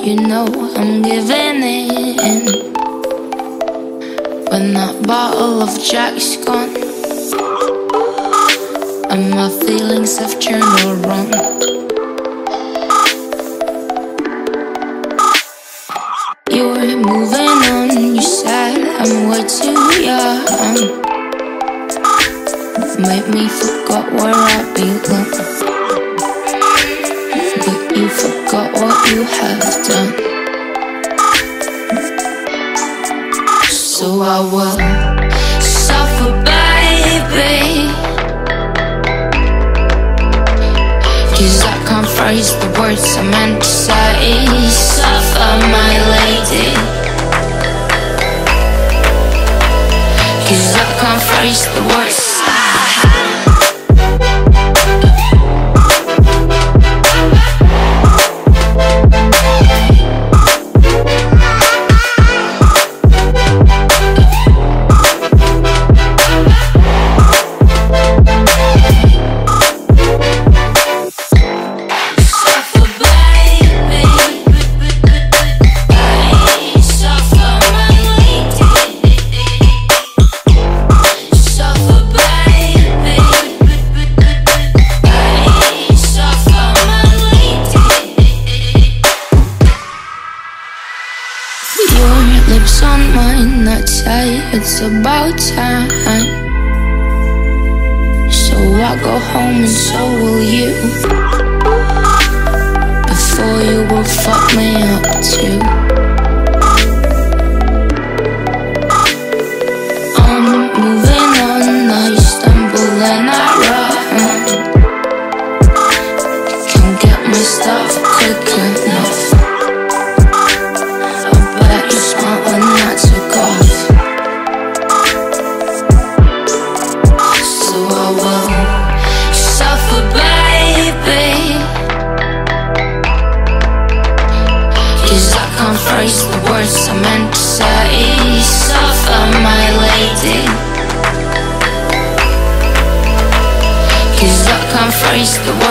You know I'm giving in when that bottle of Jack's gone and my feelings have turned around. You're moving on, you said I'm way too young. Made me forget where I belong, but you forgot what you have done. So I will suffer, baby, 'cause I can't phrase the words I meant to say. Suffer, my lady, 'cause I can't phrase the words. Lips on mine that say it's about time, so I go home and so will you, before you will fuck me up too. I'm moving on, I stumble and I run, can't get my stuff quick enough. Phrase the words I meant to say. Suffer, my lady, 'cause I can't phrase the words